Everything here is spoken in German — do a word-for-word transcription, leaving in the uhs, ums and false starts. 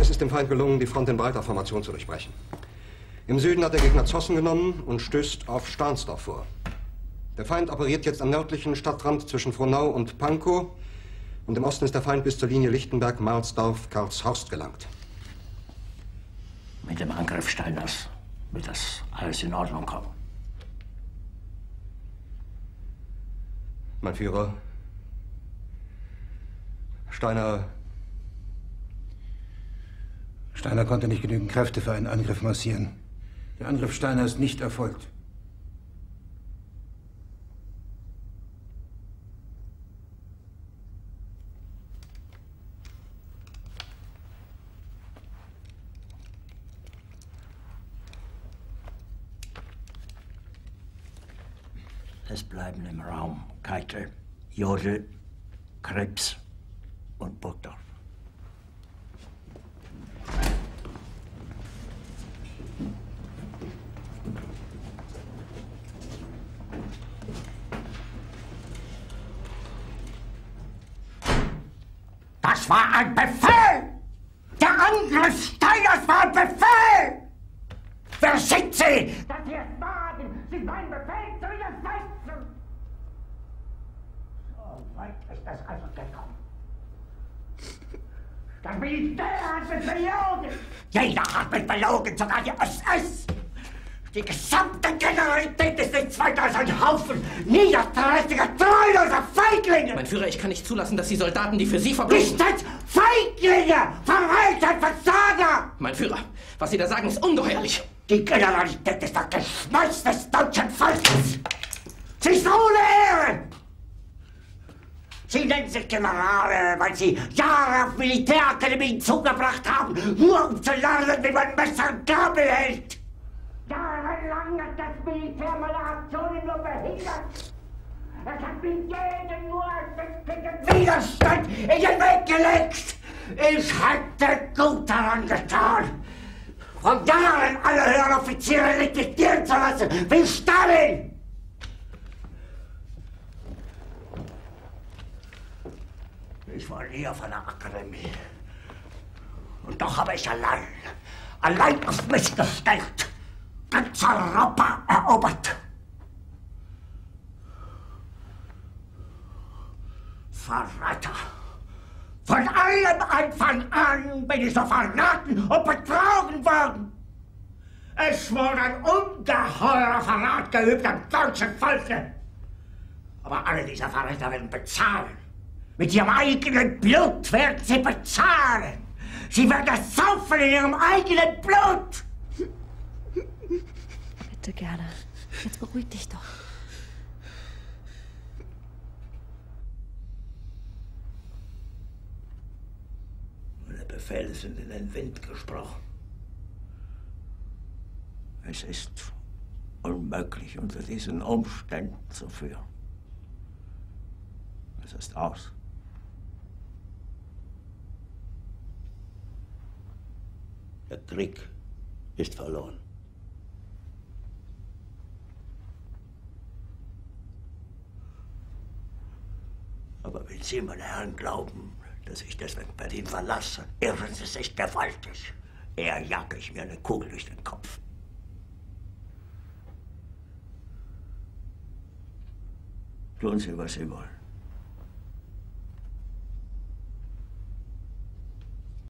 Es ist dem Feind gelungen, die Front in breiter Formation zu durchbrechen. Im Süden hat der Gegner Zossen genommen und stößt auf Stahnsdorf vor. Der Feind operiert jetzt am nördlichen Stadtrand zwischen Frohnau und Pankow. Und im Osten ist der Feind bis zur Linie Lichtenberg-Marsdorf-Karlshorst gelangt. Mit dem Angriff Steiners wird das alles in Ordnung kommen. Mein Führer, Steiner... Steiner konnte nicht genügend Kräfte für einen Angriff massieren. Der Angriff Steiner ist nicht erfolgt. Es bleiben im Raum Keitel, Jodl, Krebs und Burgdorf. Das war ein Befehl! Der Angriff Steiners war ein Befehl! Wer sind Sie? Dass Sie es wagen, sich meinen Befehl zu widersetzen! So weit ist das also gekommen. Das Militär hat mich belogen! Jeder hat mich belogen, sogar die S S! Die gesamte Generalität ist nichts weiter als ein Haufen niederträchtiger, treuloser Feiglinge! Mein Führer, ich kann nicht zulassen, dass die Soldaten, die für Sie verbringen... Nicht als Feiglinge! Verreiter, Versager! Mein Führer, was Sie da sagen, ist ungeheuerlich. Die Generalität ist das Geschmeiß des deutschen Volkes! Sie ist ohne Ehre! Sie nennen sich Generale, weil Sie Jahre auf Militärakademien zugebracht haben, nur um zu lernen, wie man Messer und Gabel hält! Jahrelang hat das Militär meine Aktionen nur behindert. Es hat mir jeden nur ersichtlichen Widerstand in den Weg gelegt. Ich hätte gut daran getan, von Jahren alle höheren Offiziere liquidieren zu lassen, wie Stalin. Ich war nie auf einer Akademie. Und doch habe ich allein, allein auf mich gestellt, ganz Europa erobert. Verräter! Von allem Anfang an bin ich so verraten und betrogen worden. Es wurde ein ungeheurer Verrat geübt am deutschen Volke. Aber alle diese Verräter werden bezahlen. Mit ihrem eigenen Blut werden sie bezahlen. Sie werden es saufen in ihrem eigenen Blut. Bitte gerne. Jetzt beruhig dich doch. Meine Befehle sind in den Wind gesprochen. Es ist unmöglich, unter diesen Umständen zu führen. Es ist aus. Der Krieg ist verloren. Aber wenn Sie, meine Herren, glauben, dass ich deswegen Berlin verlasse, irren Sie sich gewaltig. Eher jage ich mir eine Kugel durch den Kopf. Tun Sie, was Sie wollen.